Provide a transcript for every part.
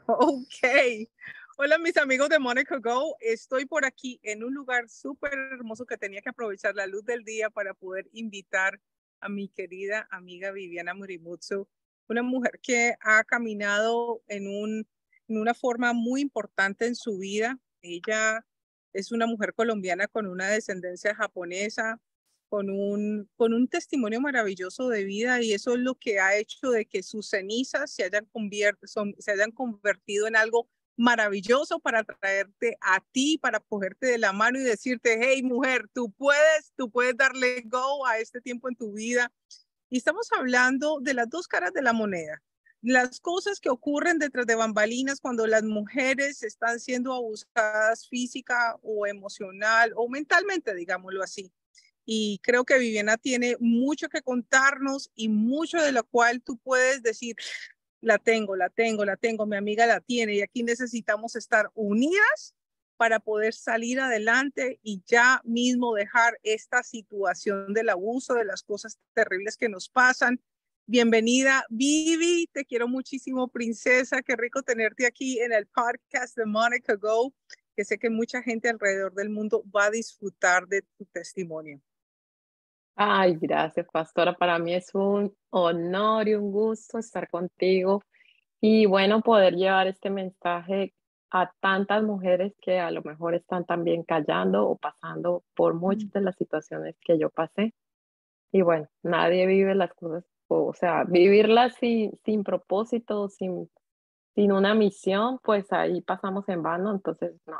Ok. Hola, mis amigos de Monica Go. Estoy por aquí en un lugar súper hermoso que tenía que aprovechar la luz del día para poder invitar a mi querida amiga Viviana Murimutsu, una mujer que ha caminado en una forma muy importante en su vida. Ella es una mujer colombiana con una descendencia japonesa, con un testimonio maravilloso de vida, y eso es lo que ha hecho de que sus cenizas se hayan convertido en algo maravilloso para traerte a ti, para cogerte de la mano y decirte, hey mujer, tú puedes darle go a este tiempo en tu vida. Y estamos hablando de las dos caras de la moneda, las cosas que ocurren detrás de bambalinas cuando las mujeres están siendo abusadas física o emocional o mentalmente, digámoslo así. Y creo que Viviana tiene mucho que contarnos y mucho de lo cual tú puedes decir, la tengo, mi amiga la tiene, y aquí necesitamos estar unidas para poder salir adelante y ya mismo dejar esta situación del abuso, de las cosas terribles que nos pasan. Bienvenida, Vivi, te quiero muchísimo, princesa, qué rico tenerte aquí en el podcast de Monica Go, que sé que mucha gente alrededor del mundo va a disfrutar de tu testimonio. Ay, gracias, pastora. Para mí es un honor y un gusto estar contigo y bueno, poder llevar este mensaje a tantas mujeres que a lo mejor están también callando o pasando por muchas de las situaciones que yo pasé. Y bueno, nadie vive las cosas, o sea, vivirlas sin propósito, sin una misión, pues ahí pasamos en vano. Entonces, no,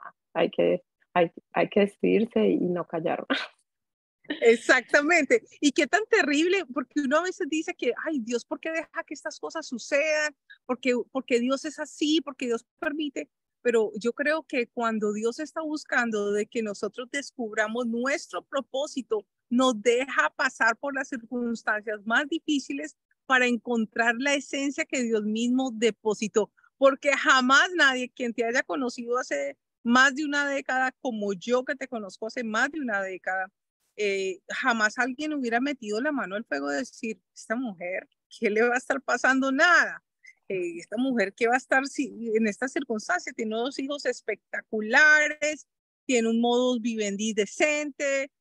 hay que decidirse y no callar. Exactamente. Y qué tan terrible, porque uno a veces dice que, ay, Dios, ¿por qué deja que estas cosas sucedan? Porque Dios es así, porque Dios permite. Pero yo creo que cuando Dios está buscando de que nosotros descubramos nuestro propósito, nos deja pasar por las circunstancias más difíciles para encontrar la esencia que Dios mismo depositó. Porque jamás nadie quien te haya conocido hace más de una década, como yo que te conozco hace más de una década, jamás alguien hubiera metido la mano al fuego de decir, esta mujer, ¿qué le va a estar pasando? Nada. Esta mujer que va a estar en esta circunstancia, tiene dos hijos espectaculares, tiene un modus vivendi decente,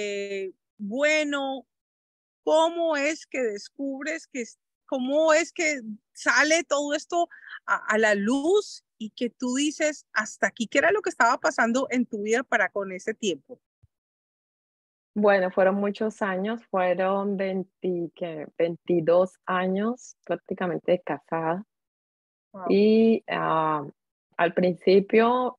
bueno. ¿Cómo es que descubres cómo es que sale todo esto a la luz y que tú dices, hasta aquí, qué era lo que estaba pasando en tu vida para con ese tiempo? Bueno, fueron muchos años, fueron 22 años prácticamente de casada Wow. y al principio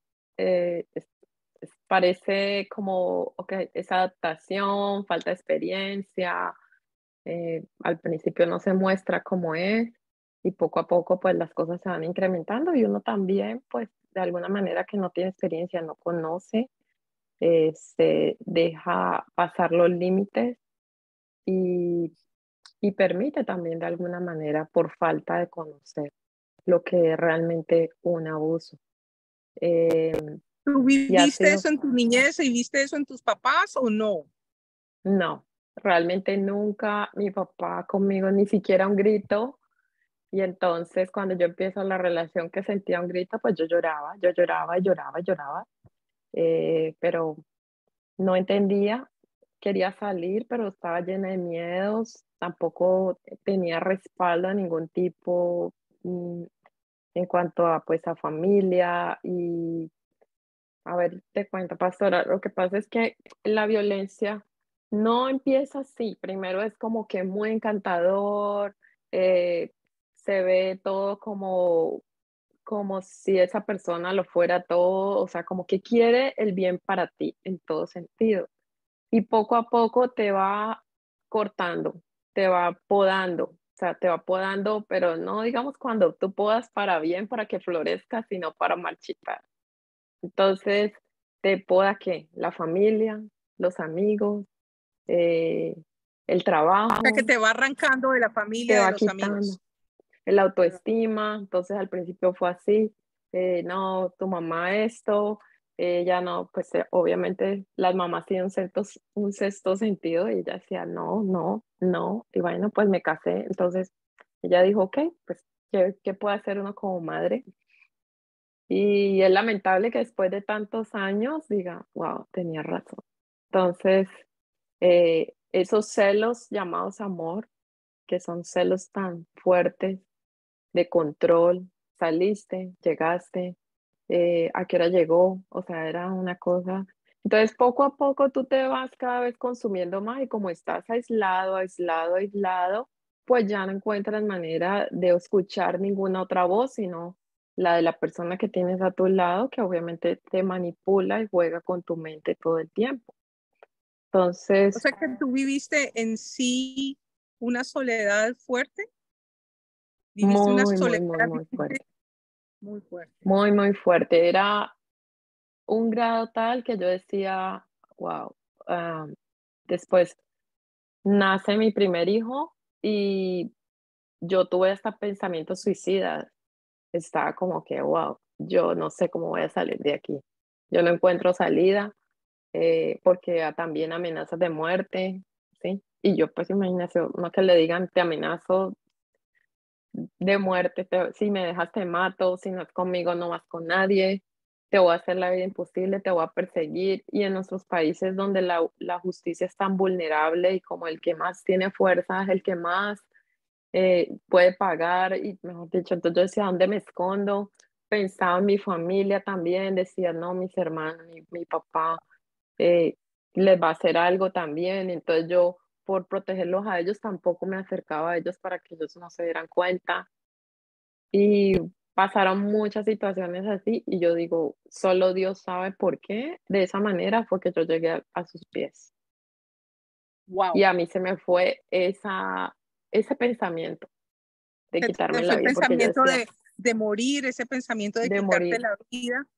parece como, ok, es adaptación, falta experiencia, al principio no se muestra cómo es y poco a poco pues las cosas se van incrementando y uno también pues de alguna manera que no tiene experiencia, no conoce, se deja pasar los límites y, y permite también de alguna manera por falta de conocer lo que es realmente un abuso. ¿Tú Y ha viviste sido, eso en tu niñez y viste eso en tus papás o no? no, realmente nunca mi papá conmigo ni siquiera un grito. Y entonces cuando yo empiezo la relación que sentía un grito, pues yo lloraba y lloraba y lloraba, pero no entendía, quería salir, pero estaba llena de miedos, tampoco tenía respaldo de ningún tipo, en cuanto a, pues, a familia. Y, a ver, te cuento, pastora, lo que pasa es que la violencia no empieza así, primero es como que muy encantador, eh, se ve todo como si esa persona lo fuera todo, o sea, como que quiere el bien para ti en todo sentido. Y poco a poco te va cortando, te va podando, o sea, te va podando, pero no digamos cuando tú podas para bien, para que florezca, sino para marchitar. Entonces, ¿te poda qué? La familia, los amigos, eh, el O sea, que trabajo, te va arrancando de la te familia, de va los quitando amigos. el Pero, autoestima. Entonces al principio fue así, no, tu mamá esto, ella no, pues obviamente las mamás tienen un sexto sentido y ella decía, no, no, no, y bueno, pues me casé. Entonces ella dijo, ok, pues, ¿qué puede hacer uno como madre? Y es lamentable que después de tantos años diga, wow, tenía razón. Entonces, esos celos llamados amor, que son celos tan fuertes de control, saliste, llegaste, a qué hora llegó, o sea, era una cosa. Entonces, poco a poco tú te vas cada vez consumiendo más y como estás aislado, aislado, aislado, pues ya no encuentras manera de escuchar ninguna otra voz, sino la de la persona que tienes a tu lado, que obviamente te manipula y juega con tu mente todo el tiempo. O Entonces, sea que tú viviste en sí una soledad fuerte, viviste una muy, muy, soledad muy, muy fuerte, muy fuerte. muy, muy fuerte. Era un grado tal que yo decía, wow, después nace mi primer hijo y yo tuve hasta pensamientos suicidas. Estaba como que, wow, yo no sé cómo voy a salir de aquí. Yo no encuentro salida porque también amenazas de muerte, ¿sí? Y yo pues imagínate, no que le digan, te amenazo de muerte, si me dejas te mato, si no es conmigo no vas con nadie, te voy a hacer la vida imposible, te voy a perseguir. Y en nuestros países donde la justicia es tan vulnerable y como el que más tiene fuerza es el que más puede pagar y mejor dicho, entonces yo decía, ¿dónde me escondo? Pensaba en mi familia también, decía, no, mis hermanos, mi papá eh, les va a hacer algo también, entonces yo por protegerlos a ellos tampoco me acercaba a ellos para que ellos no se dieran cuenta y pasaron muchas situaciones así y yo digo, solo Dios sabe por qué, de esa manera fue que yo llegué a sus pies y Wow. a mí se me fue ese pensamiento de Se te quitarme fue la el vida, porque yo pensamiento decía, de morir, ese pensamiento de de quitarte morir la vida.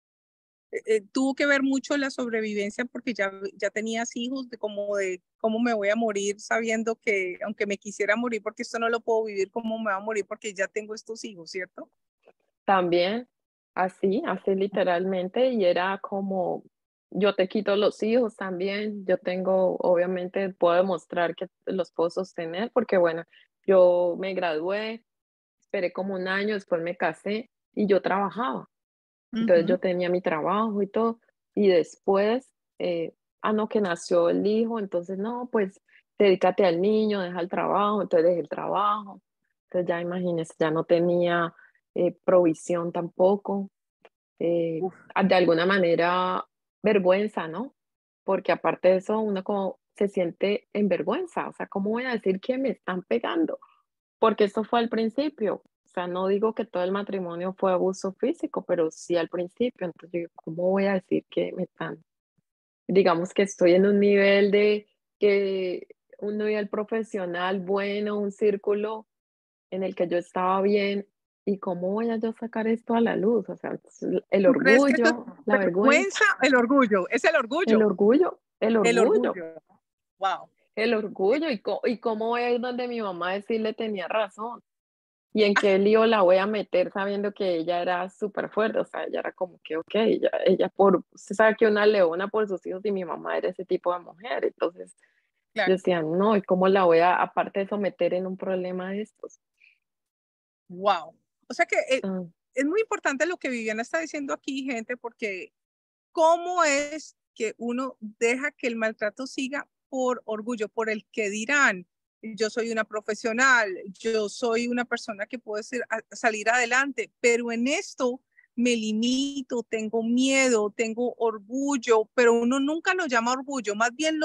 Tuvo que ver mucho la sobrevivencia porque ya tenías hijos, de cómo me voy a morir sabiendo que aunque me quisiera morir porque esto no lo puedo vivir, cómo me va a morir porque ya tengo estos hijos, ¿cierto? también, así, así literalmente, y era como, yo te quito los hijos también, yo tengo, obviamente, puedo demostrar que los puedo sostener, porque bueno, yo me gradué, esperé como un año, después me casé y yo trabajaba, entonces Ujú. yo tenía mi trabajo y todo, y después, no, que nació el hijo, entonces no, pues dedícate al niño, deja el trabajo, entonces dejé el trabajo, entonces ya imagínese, ya no tenía provisión tampoco, eh, Uf, de alguna manera vergüenza, ¿no? Porque aparte de eso, uno como se siente en vergüenza, o sea, ¿cómo voy a decir que me están pegando? Porque eso fue al principio, o sea, no digo que todo el matrimonio fue abuso físico, pero sí al principio, entonces yo digo, ¿cómo voy a decir que me están, digamos que estoy en un nivel de que un nivel profesional bueno, un círculo en el que yo estaba bien y cómo voy a yo sacar esto a la luz, o sea, el ¿tú crees que esto es orgullo, la vergüenza, vergüenza? El orgullo, es el el orgullo, orgullo, el el orgullo, orgullo. Wow. el orgullo y cómo voy a ir donde mi mamá a decirle tenía razón y en qué lío la voy a meter sabiendo que ella era súper fuerte, o sea, ella era como que, ok, ella usted sabe que una leona por sus hijos y mi mamá era ese tipo de mujer, entonces yo Claro. decía, no, ¿y cómo la voy a, aparte de someter en un problema de estos? Wow. O sea que Ah, es muy importante lo que Viviana está diciendo aquí, gente, porque cómo es que uno deja que el maltrato siga por orgullo, por el que dirán, yo soy una profesional, yo soy una persona que puede salir adelante, pero en esto me limito, tengo miedo, tengo orgullo, pero uno nunca lo llama orgullo, más bien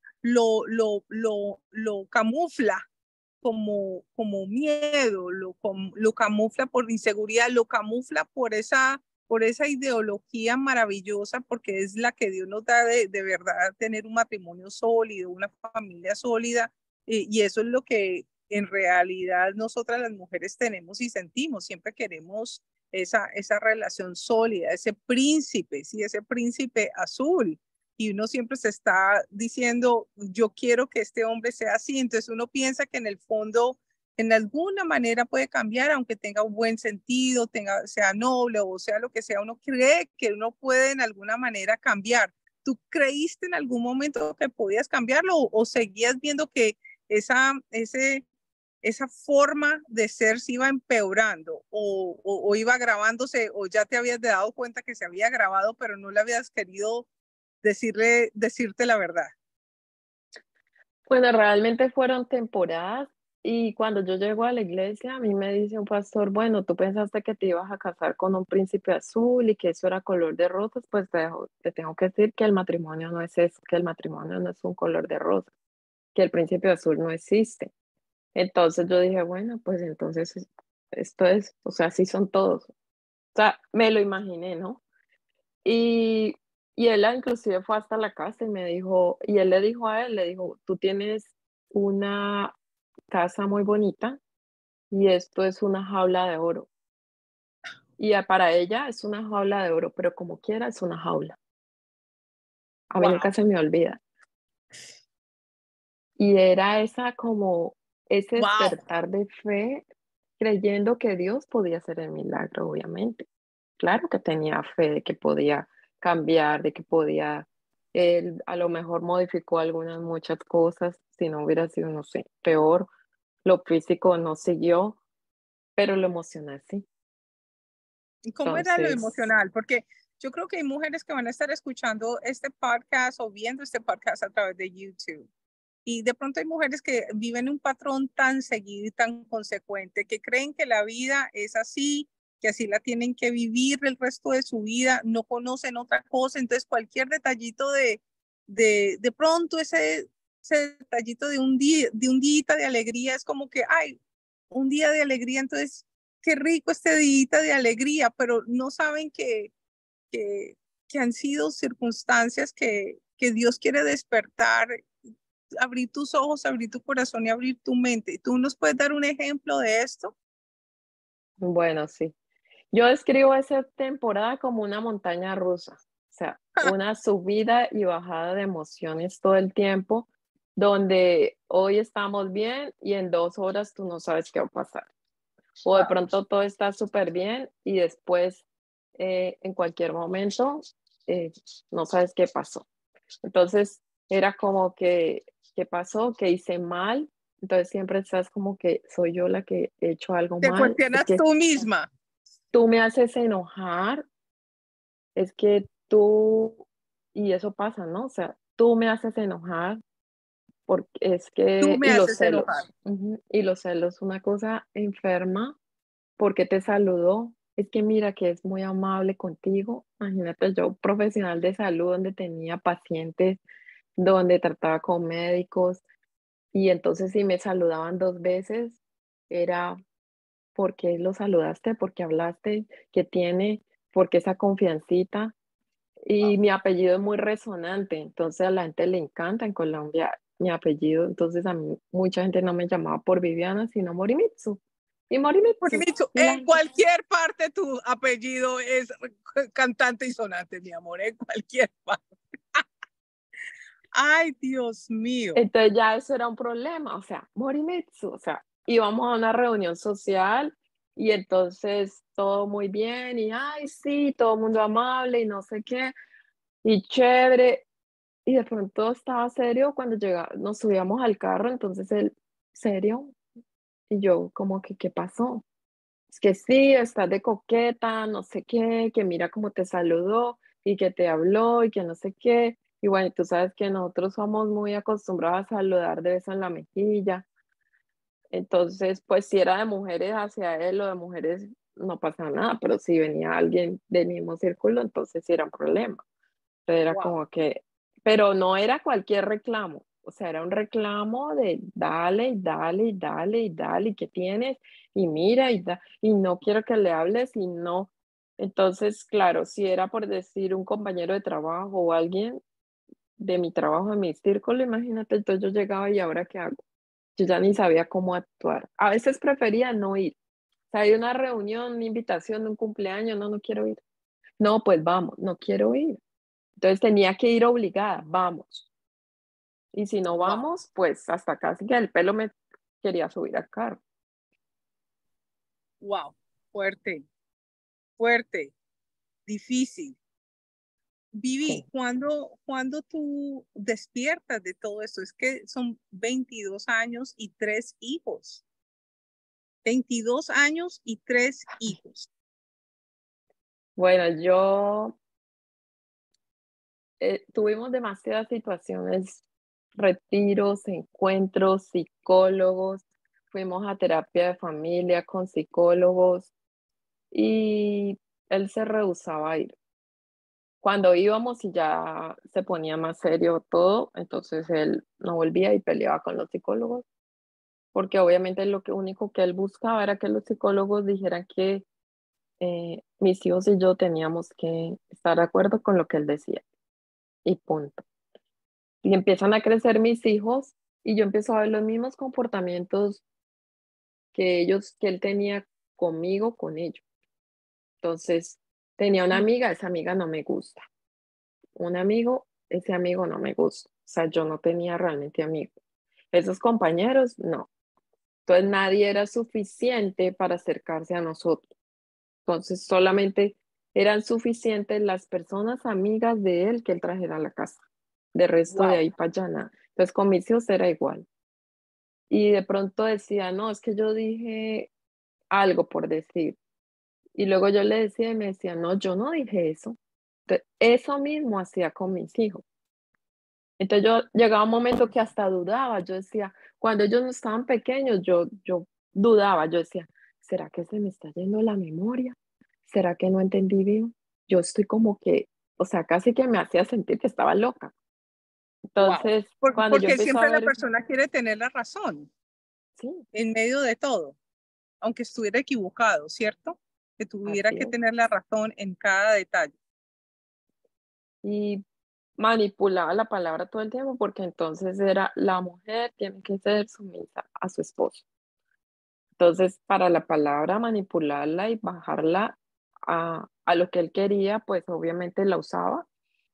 lo camufla como miedo, lo camufla por inseguridad, lo camufla por esa ideología maravillosa, porque es la que Dios nos da de verdad tener un matrimonio sólido, una familia sólida, y eso es lo que en realidad nosotras las mujeres tenemos y sentimos, siempre queremos esa relación sólida, ese príncipe, sí, ese príncipe azul, y uno siempre se está diciendo, yo quiero que este hombre sea así, entonces uno piensa que en el fondo, en alguna manera puede cambiar, aunque tenga un buen sentido, sea noble o sea lo que sea, uno cree que uno puede en alguna manera cambiar. ¿Tú creíste en algún momento que podías cambiarlo o seguías viendo que esa, esa forma de ser se iba empeorando o iba grabándose o ya te habías dado cuenta que se había grabado, pero no le habías querido decirte la verdad? Bueno, realmente fueron temporadas y cuando yo llego a la iglesia, a mí me dice un pastor, bueno, tú pensaste que te ibas a casar con un príncipe azul y que eso era color de rosas, pues te tengo que decir que el matrimonio no es eso, que el matrimonio no es un color de rosas, que el príncipe azul no existe. Entonces yo dije, bueno, pues entonces esto es, o sea, así son todos. O sea, me lo imaginé, ¿no? Y, y él inclusive fue hasta la casa y me dijo, y él le dijo a él, le dijo, tú tienes una casa muy bonita y esto es una jaula de oro. Y para ella es una jaula de oro, pero como quiera es una jaula. A mí nunca Wow, se me olvida. Y era esa como ese wow. despertar de fe, creyendo que Dios podía hacer el milagro, obviamente. Claro que tenía fe de que podía cambiar, de que podía, él a lo mejor modificó algunas muchas cosas, si no hubiera sido, no sé, peor, lo físico no siguió, pero lo emocional sí. ¿Y cómo era lo Entonces, emocional? Porque yo creo que hay mujeres que van a estar escuchando este podcast o viendo este podcast a través de YouTube. Y de pronto hay mujeres que viven un patrón tan seguido y tan consecuente que creen que la vida es así, que así la tienen que vivir el resto de su vida, no conocen otra cosa. Entonces, cualquier detallito de pronto ese detallito de un día de alegría es como que, ay, un día de alegría, entonces, qué rico este día de alegría, pero no saben que, que han sido circunstancias que Dios quiere despertar, abrir tus ojos, abrir tu corazón y abrir tu mente. ¿Tú nos puedes dar un ejemplo de esto? bueno, sí. Yo describo esa temporada como una montaña rusa, o sea, una subida y bajada de emociones todo el tiempo, donde hoy estamos bien y en 2 horas tú no sabes qué va a pasar. O de Wow. pronto todo está súper bien y después en cualquier momento eh, no sabes qué pasó. Entonces era como que, ¿qué pasó? ¿Qué hice mal? Entonces siempre estás como que soy yo la que he hecho algo Te mal. Es cuestionas que tú misma. tú me haces enojar, es que tú, y eso pasa, ¿no? O sea, tú me haces enojar porque es Tú que, me y los haces enojar. celos, y los celos, una cosa enferma, porque te saludó, es que mira que es muy amable contigo. Imagínate, yo profesional de salud, donde tenía pacientes, donde trataba con médicos, y entonces si me saludaban 2 veces, era ¿por qué lo saludaste? ¿Por qué hablaste? ¿Qué tiene? ¿Por qué esa confiancita? Y mi apellido es muy resonante, entonces a la gente le encanta en Colombia mi apellido, entonces a mí mucha gente no me llamaba por Viviana, sino Morimitsu. Y Morimitsu. Micho, Y la en gente, cualquier parte tu apellido es cantante y sonante, mi amor, en cualquier parte. Ay, Dios mío. entonces ya eso era un problema, o sea, Morimitsu, o sea, íbamos a una reunión social y entonces todo muy bien y ay, sí, todo el mundo amable y no sé qué, y chévere. Y de pronto estaba serio cuando nos subíamos al carro, entonces él, ¿serio? Y yo como que, ¿qué pasó? Es que sí, estás de coqueta, no sé qué, que mira cómo te saludó y que te habló y que no sé qué. Y bueno, tú sabes que nosotros somos muy acostumbrados a saludar de beso en la mejilla. Entonces, pues si era de mujeres hacia él o de mujeres, no pasa nada, pero si venía alguien del mismo círculo, entonces sí era un problema. Entonces era Wow. como que, pero no era cualquier reclamo, o sea, era un reclamo de dale, y dale, y dale, y dale, y qué tienes, y mira, y no quiero que le hables, y no. Entonces, claro, si era por decir un compañero de trabajo o alguien de mi trabajo, de mi círculo, imagínate, entonces yo llegaba y ahora qué hago. Yo ya ni sabía cómo actuar. A veces prefería no ir. O sea, hay una reunión, una invitación, un cumpleaños, no, no quiero ir. No, pues vamos, no quiero ir. Entonces tenía que ir obligada, vamos. Y si no Wow. vamos, pues hasta casi que el pelo me quería subir al carro. Wow. Fuerte, fuerte, difícil. Vivi, Sí. ¿cuándo tú despiertas de todo esto? Es que son 22 años y 3 hijos. 22 años y 3 hijos. Bueno, yo tuvimos demasiadas situaciones, retiros, encuentros, psicólogos, fuimos a terapia de familia con psicólogos y él se rehusaba a ir. Cuando íbamos y ya se ponía más serio todo, entonces él no volvía y peleaba con los psicólogos, porque obviamente lo único que él buscaba era que los psicólogos dijeran que mis hijos y yo teníamos que estar de acuerdo con lo que él decía y punto. Y empiezan a crecer mis hijos y yo empiezo a ver los mismos comportamientos que él tenía conmigo, con ellos. Entonces, tenía una amiga, esa amiga no me gusta. Un amigo, ese amigo no me gusta. O sea, yo no tenía realmente amigos. Esos compañeros, no. Entonces, nadie era suficiente para acercarse a nosotros. Entonces, solamente eran suficientes las personas amigas de él que él trajera a la casa. De resto, de Wow. ahí para allá nada. Entonces, con mis hijos era igual. Y de pronto decía, no, es que yo dije algo por decir. Y luego yo le decía y me decía, no, yo no dije eso. Entonces, eso mismo hacía con mis hijos. Entonces yo llegaba un momento que hasta dudaba, yo decía, cuando ellos no estaban pequeños, yo dudaba, yo decía, ¿será que se me está yendo la memoria? ¿Será que no entendí bien? Yo estoy como que, o sea, casi que me hacía sentir que estaba loca. Wow. Entonces, cuando yo Porque empiezo a siempre la ver, persona quiere tener la razón sí, en medio de todo, aunque estuviera equivocado, ¿cierto? Que tuviera así que es. tener la razón en cada detalle. Y manipulaba la palabra todo el tiempo porque entonces era la mujer tiene que ser sumisa a su esposo. Entonces, para la palabra manipularla y bajarla a lo que él quería, pues obviamente la usaba.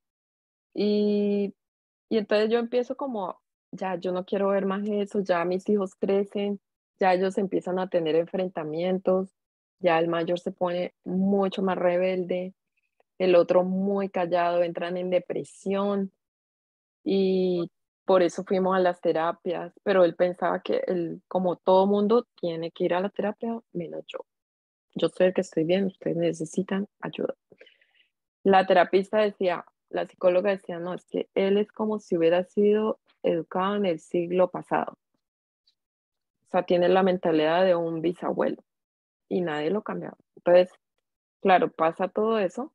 Y, y entonces yo empiezo como, ya yo no quiero ver más eso, ya mis hijos crecen, ya ellos empiezan a tener enfrentamientos, ya el mayor se pone mucho más rebelde, el otro muy callado, entran en depresión y por eso fuimos a las terapias, pero él pensaba que él, como todo mundo, tiene que ir a la terapia, menos yo. Yo soy el que estoy bien, ustedes necesitan ayuda. La terapista decía, la psicóloga decía, no, es que él es como si hubiera sido educado en el siglo pasado. O sea, tiene la mentalidad de un bisabuelo y nadie lo cambiaba. Entonces, claro, pasa todo eso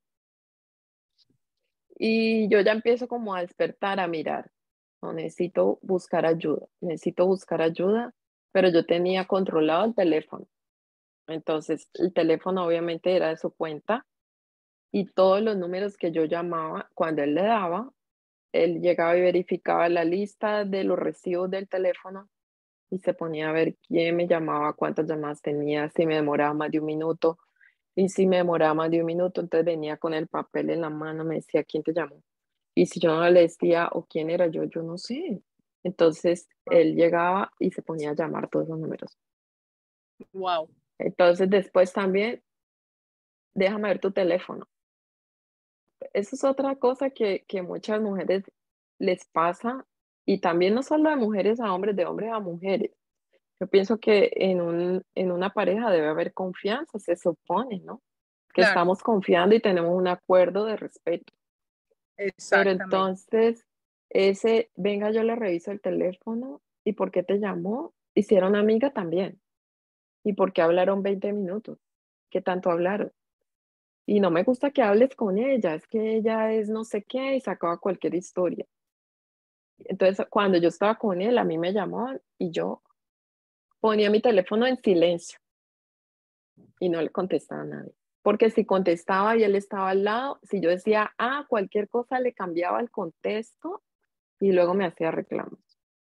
y yo ya empiezo como a despertar, a mirar. No, necesito buscar ayuda, pero yo tenía controlado el teléfono. Entonces, el teléfono obviamente era de su cuenta y todos los números que yo llamaba, cuando él le daba, él llegaba y verificaba la lista de los recibos del teléfono y se ponía a ver quién me llamaba, cuántas llamadas tenía, si me demoraba más de un minuto. Y si me demoraba más de un minuto, entonces venía con el papel en la mano, me decía, ¿quién te llamó? Y si yo no le decía o quién era yo no sé. Entonces él llegaba y se ponía a llamar todos los números. Wow. Entonces después también, déjame ver tu teléfono. Eso es otra cosa que muchas mujeres les pasa y también no solo de mujeres a hombres, de hombres a mujeres. Yo pienso que en una pareja debe haber confianza, se supone, ¿no? Que Claro, estamos confiando y tenemos un acuerdo de respeto. Pero exactamente. entonces, ese, venga, yo le reviso el teléfono y ¿por qué te llamó? Y si era una amiga también. ¿Y por qué hablaron 20 minutos? ¿Qué tanto hablaron? Y no me gusta que hables con ella, es que ella es no sé qué y sacaba cualquier historia. Entonces, cuando yo estaba con él, a mí me llamaban y yo ponía mi teléfono en silencio y no le contestaba a nadie. Porque si contestaba y él estaba al lado, si yo decía, cualquier cosa le cambiaba el contexto y luego me hacía reclamos.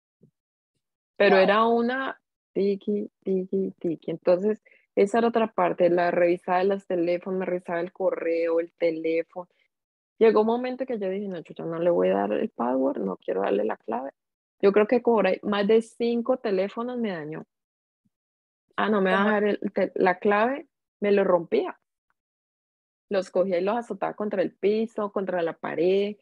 Pero Wow. era una tiki, tiki, tiki. Entonces, esa era otra parte, la revisada de los teléfonos, me revisaba el correo, el teléfono. Llegó un momento que yo dije, no, yo no le voy a dar el password, no quiero darle la clave. Yo creo que por ahí más de 5 teléfonos me dañó. No me va a Como dejar la clave, me lo rompía. Los cogía y los azotaba contra el piso, contra la pared,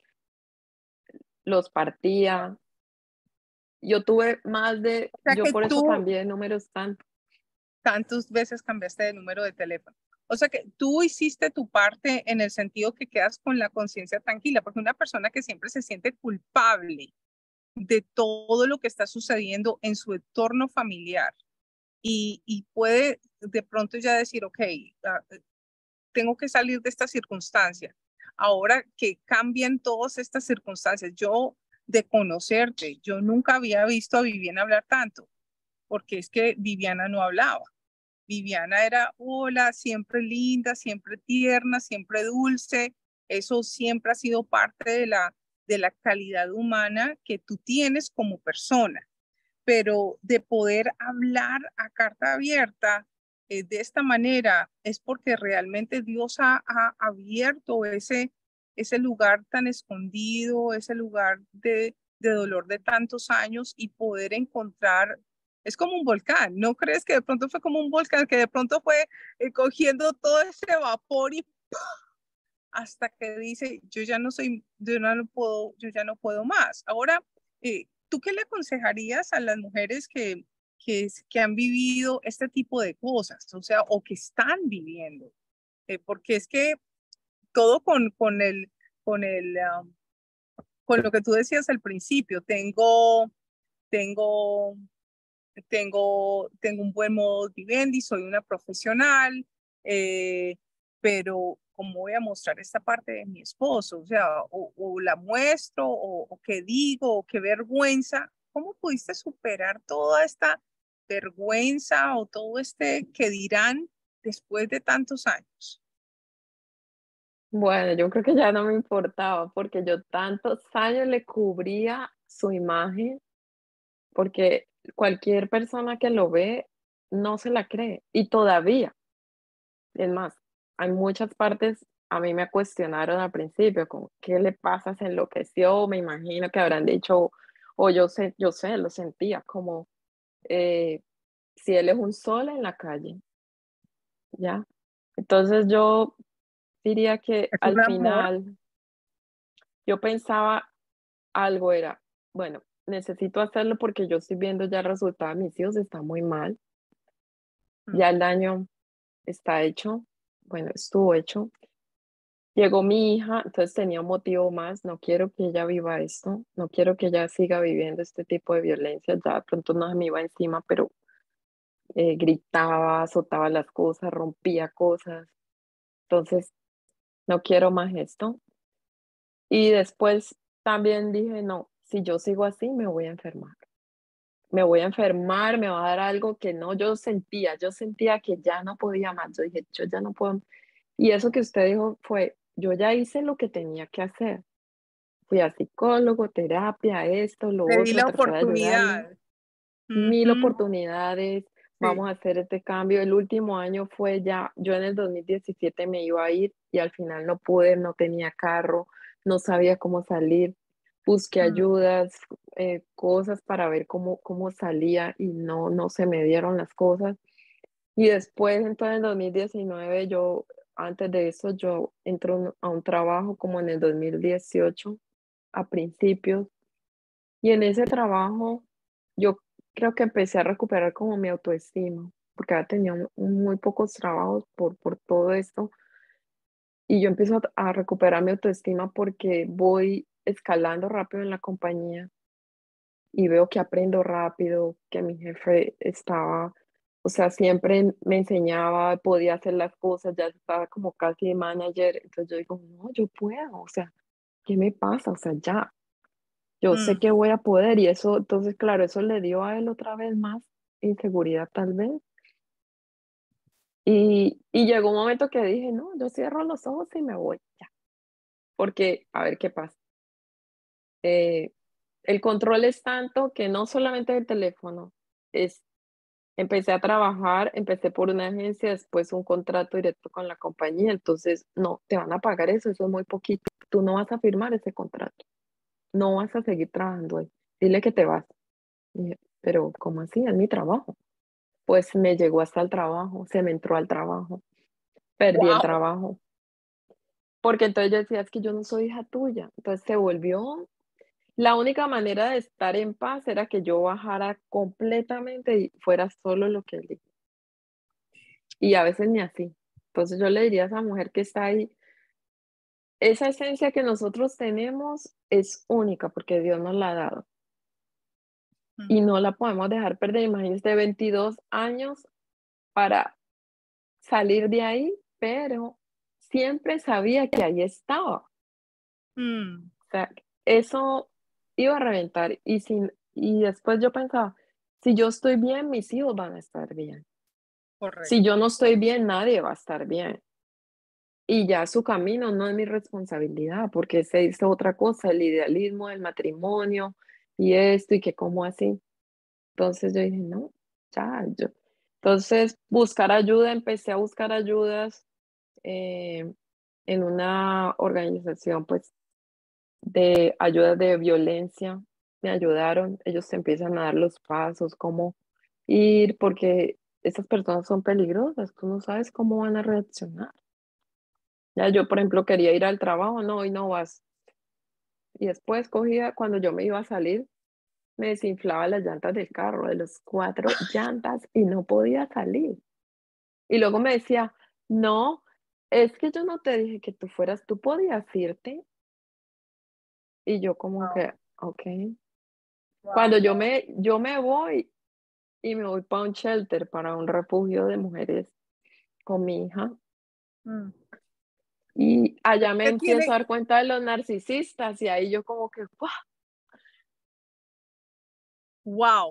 los partía. Yo tuve más de, sea yo que por eso tú cambié de números tanto. tantas veces cambiaste de número de teléfono. O sea que tú hiciste tu parte en el sentido que quedas con la conciencia tranquila, porque una persona que siempre se siente culpable de todo lo que está sucediendo en su entorno familiar y puede de pronto ya decir, ok, tengo que salir de esta circunstancia. Ahora que cambian todas estas circunstancias, yo de conocerte, yo nunca había visto a Viviana hablar tanto, porque es que Viviana no hablaba. Viviana era, hola, siempre linda, siempre tierna, siempre dulce. Eso siempre ha sido parte de la calidad humana que tú tienes como persona. Pero de poder hablar a carta abierta de esta manera es porque realmente Dios ha abierto ese lugar tan escondido, ese lugar de dolor de tantos años y poder encontrar, es como un volcán, ¿no crees que de pronto fue como un volcán, que de pronto fue cogiendo todo ese vapor y ¡pum! Hasta que dice, yo ya no soy, yo ya no puedo más. Ahora, ¿tú qué le aconsejarías a las mujeres que han vivido este tipo de cosas? O sea, o que están viviendo. Porque es que todo con el, con lo que tú decías al principio, tengo, tengo un buen modo vivendi, soy una profesional, eh, pero ¿cómo voy a mostrar esta parte de mi esposo? O sea, o la muestro, o qué digo, o qué vergüenza. ¿Cómo pudiste superar toda esta vergüenza o todo este que dirán después de tantos años? Bueno, yo creo que ya no me importaba porque yo tantos años le cubría su imagen, porque cualquier persona que lo ve no se la cree y todavía, es más, hay muchas partes, a mí me cuestionaron al principio, como, ¿qué le pasa? Se enloqueció, me imagino que habrán dicho, o yo sé, lo sentía como, eh, si él es un sol en la calle, ¿ya? Entonces yo diría que Es al un amor. final yo pensaba algo era, bueno, necesito hacerlo porque yo estoy viendo ya el resultado de mis hijos, está muy mal, Mm, ya el daño está hecho, bueno, estuvo hecho. Llegó mi hija, entonces tenía un motivo más, no quiero que ella viva esto, no quiero que ella siga viviendo este tipo de violencia, ya de pronto no se me iba encima, pero gritaba, azotaba las cosas, rompía cosas, entonces no quiero más esto. Y después también dije, no, si yo sigo así me voy a enfermar. Me voy a enfermar, me va a dar algo que no, yo sentía que ya no podía más, yo dije, yo ya no puedo. Y eso que usted dijo fue, yo ya hice lo que tenía que hacer. Fui a psicólogo, terapia, esto, lo Le di otro, la traté de ayudarle, oportunidad. 1000 Ujú, oportunidades, sí. vamos a hacer este cambio. El último año fue ya, yo en el 2017 me iba a ir y al final no pude, no tenía carro, no sabía cómo salir, busqué Mm, ayudas, cosas para ver cómo salía y no se me dieron las cosas. Y después, entonces en 2019, yo, antes de eso, yo entro a un trabajo como en el 2018 a principios, y en ese trabajo yo creo que empecé a recuperar como mi autoestima, porque había tenido muy pocos trabajos por todo esto, y yo empiezo a recuperar mi autoestima porque voy escalando rápido en la compañía y veo que aprendo rápido, que mi jefe estaba, o sea, siempre me enseñaba, podía hacer las cosas, ya estaba como casi manager, entonces yo digo, no, yo puedo, o sea, ¿qué me pasa? O sea, ya, yo sé mm. que voy a poder y eso, entonces, claro, eso le dio a él otra vez más inseguridad tal vez. Y llegó un momento que dije, no, yo cierro los ojos y me voy, ya, porque a ver qué pasa. Eh, el control es tanto que no solamente el teléfono, es empecé a trabajar, empecé por una agencia, después un contrato directo con la compañía, entonces no, te van a pagar eso, eso es muy poquito, tú no vas a firmar ese contrato, no vas a seguir trabajando ahí, dile que te vas. Y dije, pero ¿cómo así? Es mi trabajo. Pues me llegó hasta el trabajo, se me entró al trabajo, perdí el Wow. trabajo, porque entonces yo decía, es que yo no soy hija tuya, entonces se volvió, la única manera de estar en paz era que yo bajara completamente y fuera solo lo que él dijo. y a veces ni así. Entonces yo le diría a esa mujer que está ahí, esa esencia que nosotros tenemos es única porque Dios nos la ha dado y no la podemos dejar perder. Imagínese 22 años para salir de ahí, pero siempre sabía que ahí estaba. Mm, O sea, eso iba a reventar y después yo pensaba, si yo estoy bien, mis hijos van a estar bien. Si correcto. yo no estoy bien, nadie va a estar bien. Y ya su camino no es mi responsabilidad, porque se hizo otra cosa, el idealismo del matrimonio y esto y que cómo así. Entonces yo dije, no, ya, yo. Entonces, buscar ayuda, empecé a buscar ayudas eh, en una organización, pues, de ayuda de violencia. Me ayudaron, ellos te empiezan a dar los pasos, cómo ir, porque esas personas son peligrosas, tú no sabes cómo van a reaccionar. Ya yo, por ejemplo, quería ir al trabajo, no, hoy no vas. Y después cogía, cuando yo me iba a salir, me desinflaba las llantas del carro, de los 4 llantas, y no podía salir. Y luego me decía, no, es que yo no te dije que tú fueras, tú podías irte. Y yo como Wow, que, ok. wow, Cuando wow. yo me voy y me voy para un shelter, para un refugio de mujeres con mi hija, Mm. y allá me ¿Qué empiezo tiene? a dar cuenta de los narcisistas, y ahí yo como que, ¡guau! Wow,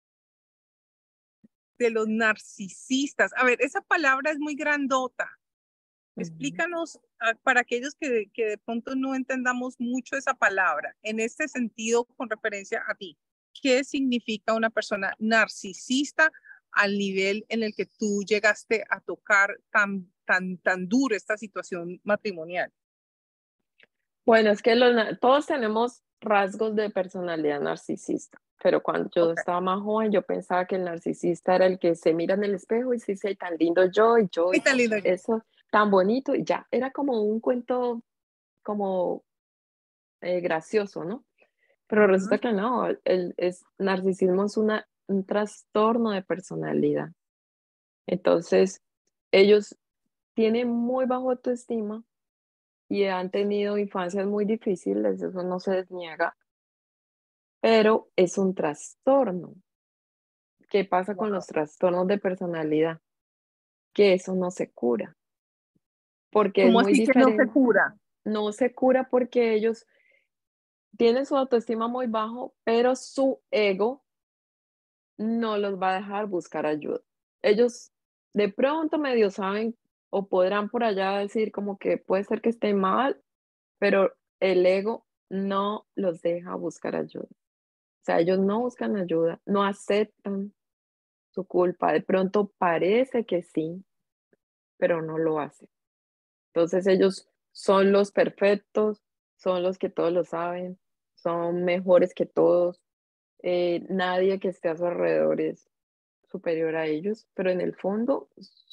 de los narcisistas. A ver, esa palabra es muy grandota. Ujú. Explícanos para aquellos que de pronto no entendamos mucho esa palabra, en este sentido, con referencia a ti. ¿Qué significa una persona narcisista al nivel en el que tú llegaste a tocar tan duro esta situación matrimonial? Bueno, es que todos tenemos rasgos de personalidad narcisista, pero cuando yo Ok. estaba más joven, yo pensaba que el narcisista era el que se mira en el espejo y dice, tan lindo yo, Ay, tan lindo yo. eso, tan bonito, y ya, era como un cuento como gracioso, ¿no? Pero resulta Ujú. que no, narcisismo es un trastorno de personalidad. Entonces, ellos tienen muy bajo autoestima y han tenido infancias muy difíciles, eso no se desniega, pero es un trastorno. ¿Qué pasa con los Wow. trastornos de personalidad? Que eso no se cura, porque es ¿Cómo muy así que no se diferente. cura? No se cura porque ellos tienen su autoestima muy bajo, pero su ego no los va a dejar buscar ayuda. Ellos de pronto medio saben o podrán por allá decir como que puede ser que esté mal, pero el ego no los deja buscar ayuda. O sea, ellos no buscan ayuda, no aceptan su culpa. De pronto parece que sí, pero no lo hacen. Entonces ellos son los perfectos, son los que todos lo saben, son mejores que todos. Nadie que esté a su alrededor es superior a ellos, pero en el fondo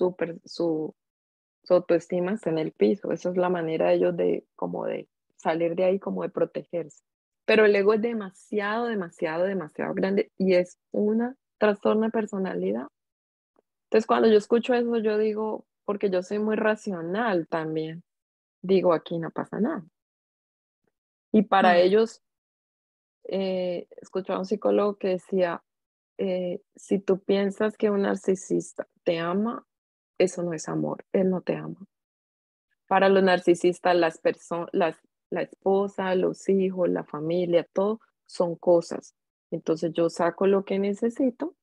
su autoestima está en el piso. Esa es la manera de ellos de como de salir de ahí, como de protegerse. Pero el ego es demasiado, demasiado, demasiado grande y es una trastorno de personalidad. Entonces, cuando yo escucho eso, yo digo, porque yo soy muy racional también, digo, aquí no pasa nada. Y para Mm. ellos, escuchaba a un psicólogo que decía, si tú piensas que un narcisista te ama, eso no es amor, él no te ama. Para los narcisistas, la esposa, los hijos, la familia, todo son cosas. Entonces yo saco lo que necesito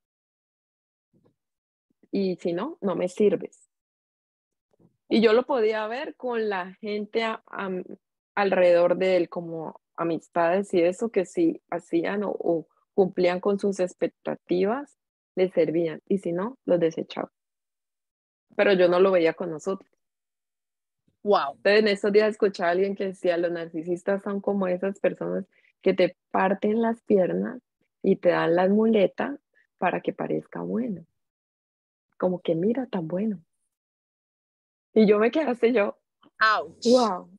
y si no, no me sirves. Y yo lo podía ver con la gente alrededor de él, como amistades y eso, que si hacían o cumplían con sus expectativas, les servían. Y si no, los desechaba. Pero yo no lo veía con nosotros. Wow. Entonces, en estos días escuché a alguien que decía, los narcisistas son como esas personas que te parten las piernas y te dan las muletas para que parezca bueno. Como que mira, tan bueno. Y yo me quedé así, yo, Ouch. wow.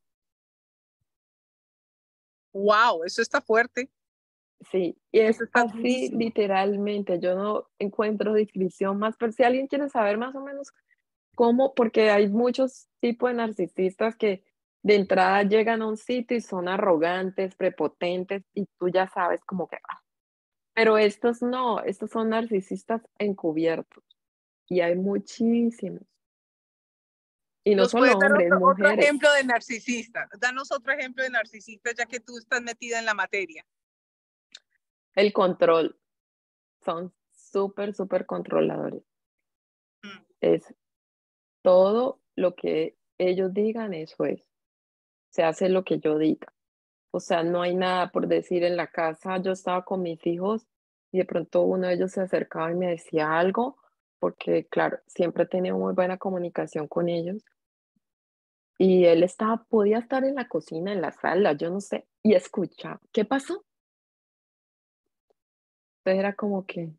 Wow, eso está fuerte. Sí, y es Eso está así durísimo. literalmente. Yo no encuentro descripción más, pero si alguien quiere saber más o menos ¿Cómo? Porque hay muchos tipos de narcisistas que de entrada llegan a un sitio y son arrogantes, prepotentes, y tú ya sabes como que, pero estos no, estos son narcisistas encubiertos, y hay muchísimos. Y no ¿Nos solo puedes dar hombres, otro mujeres. ejemplo de narcisista? Danos otro ejemplo de narcisista, ya que tú estás metida en la materia. El control, son súper, súper controladores. Mm. Es todo lo que ellos digan, eso es. Se hace lo que yo diga. O sea, no hay nada por decir en la casa. Yo estaba con mis hijos y de pronto uno de ellos se acercaba y me decía algo, porque claro, siempre he tenido muy buena comunicación con ellos. Y él estaba, podía estar en la cocina, en la sala, yo no sé, y escuchaba, ¿qué pasó? Entonces era como que,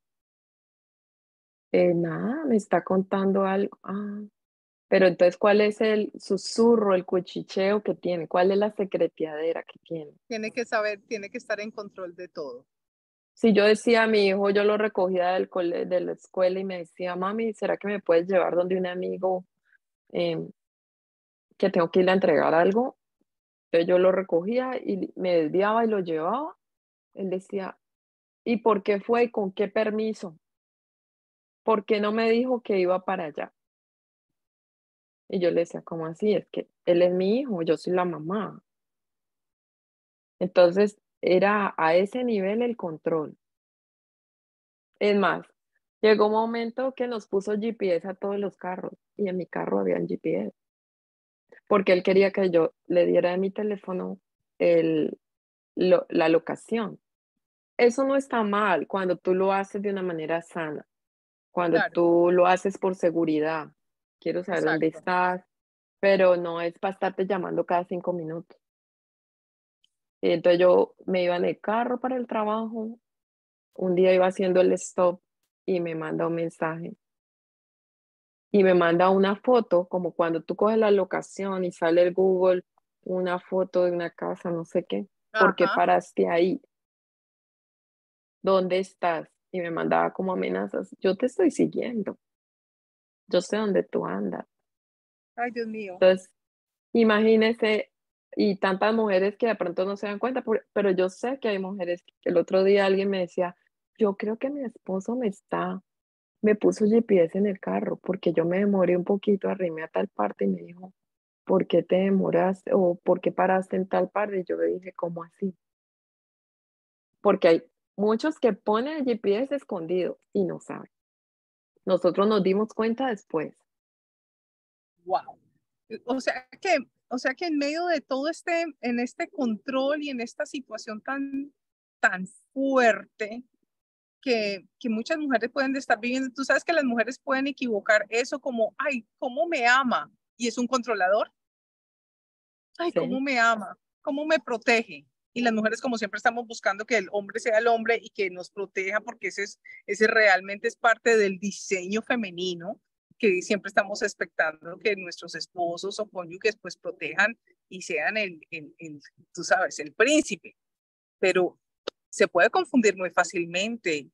nada, me está contando algo. Ah, pero entonces, ¿cuál es el susurro, el cuchicheo que tiene? ¿Cuál es la secreteadera que tiene? Tiene que saber, tiene que estar en control de todo. Si yo decía a mi hijo, yo lo recogía de la escuela y me decía, mami, ¿será que me puedes llevar donde un amigo em, que tengo que ir a entregar algo? Entonces yo lo recogía y me desviaba y lo llevaba. Él decía, ¿y por qué fue y con qué permiso? ¿Por qué no me dijo que iba para allá? Y yo le decía, ¿cómo así? Es que él es mi hijo, yo soy la mamá. Entonces era a ese nivel el control. Es más, llegó un momento que nos puso GPS a todos los carros y en mi carro había GPS, porque él quería que yo le diera de mi teléfono el, la locación. Eso no está mal cuando tú lo haces de una manera sana, cuando Claro, tú lo haces por seguridad. Quiero saber dónde exacto. estás, pero no es para estarte llamando cada 5 minutos. Y entonces yo me iba en el carro para el trabajo, un día iba haciendo el stop y me manda un mensaje y me manda una foto, como cuando tú coges la locación y sale el Google, una foto de una casa, no sé qué, ¿por qué Ajá. paraste ahí? ¿Dónde estás? Y me mandaba como amenazas, yo te estoy siguiendo, yo sé dónde tú andas. Ay, Dios mío. Entonces, imagínese, y tantas mujeres que de pronto no se dan cuenta, pero yo sé que hay mujeres, que el otro día alguien me decía, yo creo que mi esposo me puso GPS en el carro porque yo me demoré un poquito, arrimé a tal parte y me dijo, ¿por qué te demoraste o por qué paraste en tal parte? Y yo le dije, ¿cómo así? Porque hay muchos que ponen el GPS escondido y no saben. Nosotros nos dimos cuenta después. Wow. O sea que en medio de todo en este control y en esta situación tan fuerte que muchas mujeres pueden estar viviendo, tú sabes que las mujeres pueden equivocar eso como, ay, ¿cómo me ama? Y es un controlador. Ay, ¿cómo Sí, me ama? ¿Cómo me protege? Y las mujeres, como siempre, estamos buscando que el hombre sea el hombre y que nos proteja, porque ese realmente es parte del diseño femenino, que siempre estamos expectando que nuestros esposos o cónyuges pues protejan y sean tú sabes, el príncipe. Pero se puede confundir muy fácilmente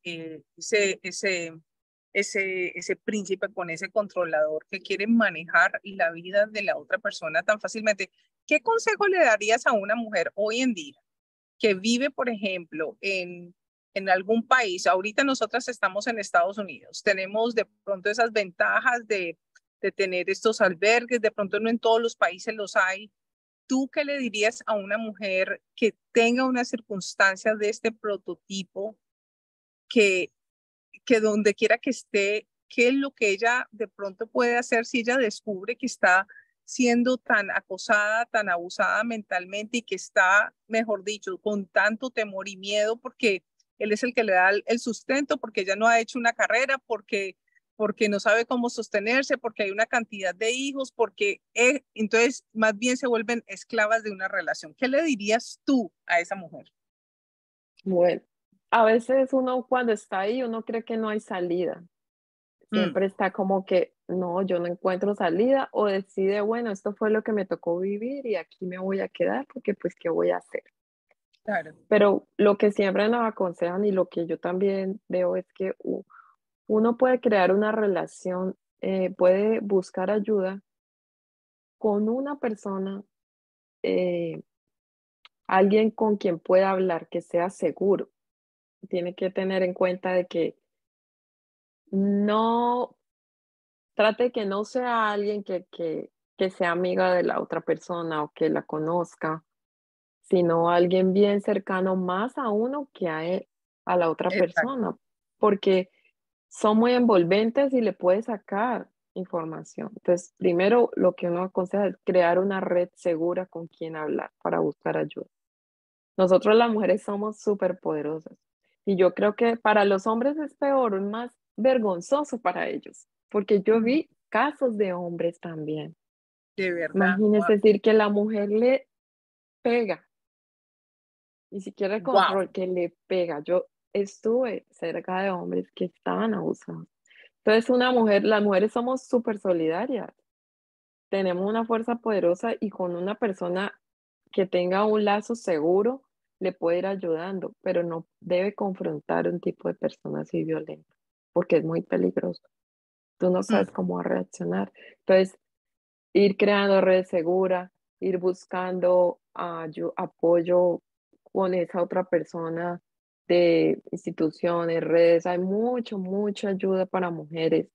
ese príncipe con ese controlador que quiere manejar la vida de la otra persona tan fácilmente. ¿Qué consejo le darías a una mujer hoy en día que vive, por ejemplo, en algún país? Ahorita nosotras estamos en Estados Unidos, tenemos de pronto esas ventajas de tener estos albergues, de pronto no en todos los países los hay. ¿Tú qué le dirías a una mujer que tenga una circunstancia de este prototipo, que, que donde quiera que esté, qué es lo que ella de pronto puede hacer si ella descubre que está siendo tan acosada, tan abusada mentalmente y que está, mejor dicho, con tanto temor y miedo porque él es el que le da el sustento, porque ella no ha hecho una carrera, porque no sabe cómo sostenerse, porque hay una cantidad de hijos, porque entonces más bien se vuelven esclavas de una relación? ¿Qué le dirías tú a esa mujer? bueno, a veces uno cuando está ahí, uno cree que no hay salida. Mm, Siempre está como que, no, yo no encuentro salida o decide, bueno, esto fue lo que me tocó vivir y aquí me voy a quedar porque pues, ¿qué voy a hacer? claro. Pero lo que siempre nos aconsejan y lo que yo también veo es que uno puede crear una relación puede buscar ayuda con una persona, eh, alguien con quien pueda hablar, que sea seguro. Tiene que tener en cuenta de que no trate que no sea alguien que sea amiga de la otra persona o que la conozca, sino alguien bien cercano más a uno que a la otra Exacto. persona, porque son muy envolventes y le puede sacar información. Entonces, primero lo que uno aconseja es crear una red segura con quien hablar para buscar ayuda. Nosotros las mujeres somos súper poderosas y yo creo que para los hombres es peor, es más vergonzoso para ellos, porque yo Mm, vi casos de hombres también. de verdad. Imagínese decir que la mujer le pega, ni siquiera el Wow. control, que le pega. Yo estuve cerca de hombres que estaban abusados. Entonces, una mujer, las mujeres somos súper solidarias, tenemos una fuerza poderosa y con una persona que tenga un lazo seguro le puede ir ayudando, pero no debe confrontar un tipo de persona así violenta, porque es muy peligroso. Tú no Mm, sabes cómo va a reaccionar. Entonces, ir creando redes seguras, ir buscando apoyo con esa otra persona de instituciones, redes. Hay mucha ayuda para mujeres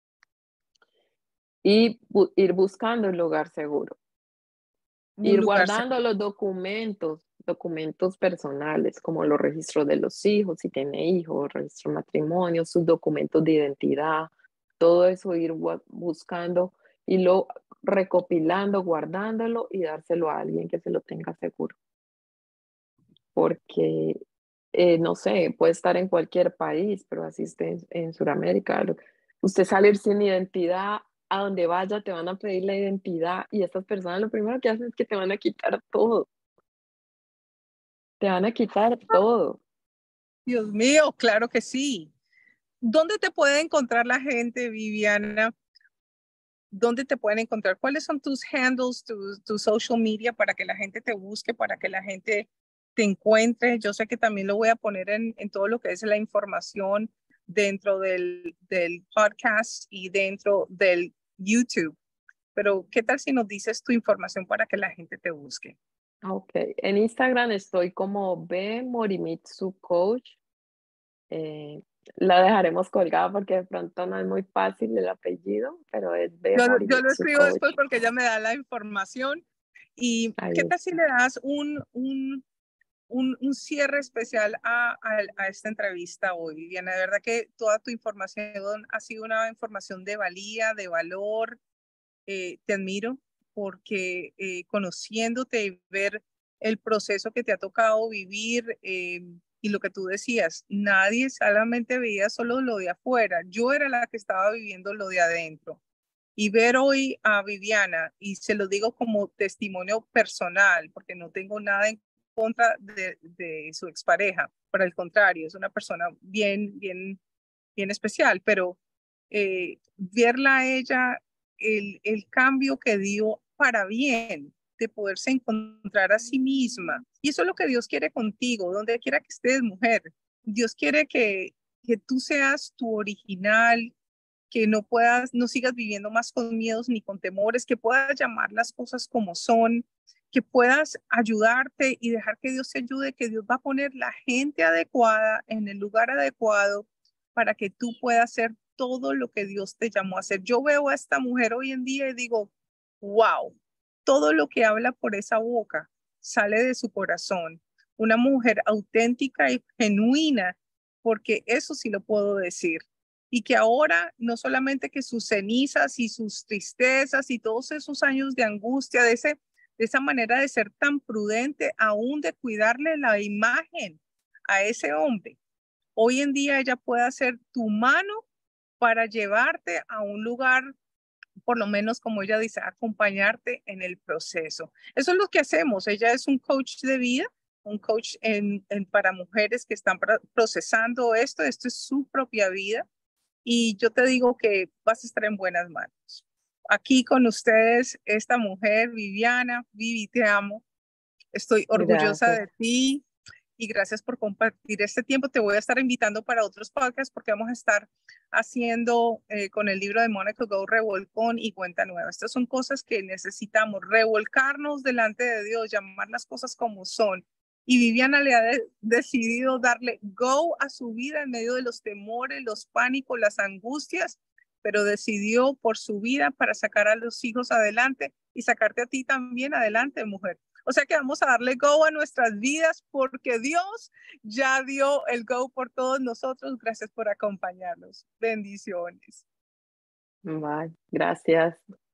y ir buscando un lugar seguro. un Ir lugar guardando seguro. los documentos personales, como los registros de los hijos, si tiene hijos, registro de matrimonio, sus documentos de identidad, todo eso ir buscando y lo recopilando, guardándolo y dárselo a alguien que se lo tenga seguro. Porque, no sé, puede estar en cualquier país, pero así esté en Sudamérica. Usted salir sin identidad, a donde vaya te van a pedir la identidad y estas personas lo primero que hacen es que te van a quitar todo, te van a quitar todo. Dios mío, claro que sí. ¿Dónde te puede encontrar la gente, Viviana? ¿Dónde te pueden encontrar? ¿Cuáles son tus handles, tu social media para que la gente te busque, para que la gente te encuentre? Yo sé que también lo voy a poner en todo lo que es la información dentro del podcast y dentro del YouTube. Pero, ¿qué tal si nos dices tu información para que la gente te busque? Ok, en Instagram estoy como B Morimitsu Coach. eh, la dejaremos colgada porque de pronto no es muy fácil el apellido, pero es B Yo lo Morimitsu escribo después Coach. porque ella me da la información. ¿Y Ahí qué tal si está. le das un cierre especial a esta entrevista hoy, Viviana? De verdad que toda tu información ha sido una información de valía, de valor. Te admiro porque conociéndote y ver el proceso que te ha tocado vivir y lo que tú decías, nadie solamente veía solo lo de afuera. Yo era la que estaba viviendo lo de adentro. Y ver hoy a Viviana, y se lo digo como testimonio personal, porque no tengo nada en contra de su expareja, por el contrario, es una persona bien especial, pero verla a ella, el cambio que dio para bien, de poderse encontrar a sí misma. Y eso es lo que Dios quiere contigo, donde quiera que estés, mujer. Dios quiere que tú seas tu original, que no sigas viviendo más con miedos ni con temores, que puedas llamar las cosas como son, que puedas ayudarte y dejar que Dios te ayude, que Dios va a poner la gente adecuada en el lugar adecuado para que tú puedas hacer todo lo que Dios te llamó a hacer. Yo veo a esta mujer hoy en día y digo, wow, todo lo que habla por esa boca sale de su corazón. Una mujer auténtica y genuina, porque eso sí lo puedo decir y que ahora no solamente que sus cenizas y sus tristezas y todos esos años de angustia, de esa manera de ser tan prudente, aún de cuidarle la imagen a ese hombre, hoy en día ella puede ser tu mano para llevarte a un lugar, por lo menos como ella dice, acompañarte en el proceso. Eso es lo que hacemos. Ella es un coach de vida, un coach para mujeres que están procesando esto. Esto es su propia vida y yo te digo que vas a estar en buenas manos. Aquí con ustedes, esta mujer, Viviana. Vivi, te amo. Estoy orgullosa Gracias. de ti. y gracias por compartir este tiempo. Te voy a estar invitando para otros podcasts porque vamos a estar haciendo con el libro de Mónica Go revolcón y cuenta nueva. Estas son cosas que necesitamos, revolcarnos delante de Dios, llamar las cosas como son. Y Viviana le ha decidido darle go a su vida en medio de los temores, los pánicos, las angustias, pero decidió por su vida para sacar a los hijos adelante y sacarte a ti también adelante, mujer. O sea que vamos a darle go a nuestras vidas porque Dios ya dio el go por todos nosotros. Gracias por acompañarnos. Bendiciones. Bye. Gracias.